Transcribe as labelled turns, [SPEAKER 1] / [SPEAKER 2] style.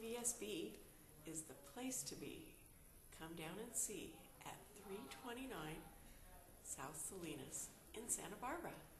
[SPEAKER 1] KVSB is the place to be. Come down and see at 329 South Salinas in Santa Barbara.